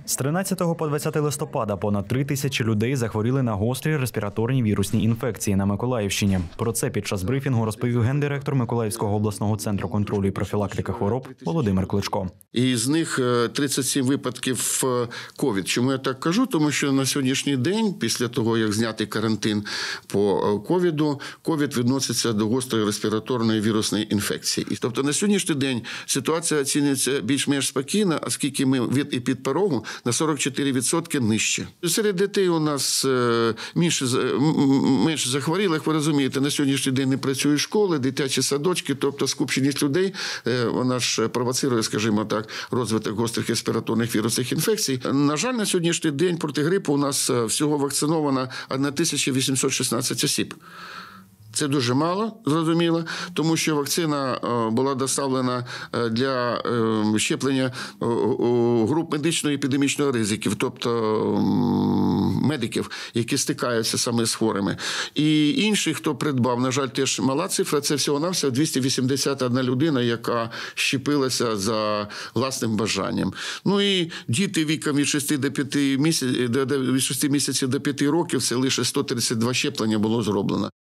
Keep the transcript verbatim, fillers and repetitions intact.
З тринадцятого по двадцяте листопада понад три тисячі людей захворіли на гострі респіраторні вірусні інфекції на Миколаївщині. Про це під час брифінгу розповів гендиректор Миколаївського обласного центру контролю і профілактики хвороб Володимир Кличко. І з них тридцять сім випадків ковід. Чому я так кажу? Тому що на сьогоднішній день, після того, як знятий карантин по ковіду, ковід відноситься до гострої респіраторної вірусної інфекції. І, тобто на сьогоднішній день ситуація оцінюється більш-менш спокійно, оскільки ми від і під порогу на сорок чотири відсотки нижче. Серед дітей у нас менше, менше захворілих, ви розумієте, на сьогоднішній день не працюють школи, дитячі садочки, тобто скупченість людей, вона ж провоцирує, скажімо так, розвиток гострих респіраторних вірусних інфекцій. На жаль, на сьогоднішній день проти грипу у нас всього вакциновано тисяча вісімсот шістнадцять осіб. Це дуже мало, зрозуміло, тому що вакцина була доставлена для щеплення груп медичного і епідемічного ризиків, тобто медиків, які стикаються саме з хворими. І інші, хто придбав, на жаль, теж мала цифра, це всього-навсього двісті вісімдесят одна людина, яка щепилася за власним бажанням. Ну і діти віком від шести до п'яти місяців, від шести місяців до п'яти років, це лише сто тридцять два щеплення було зроблено.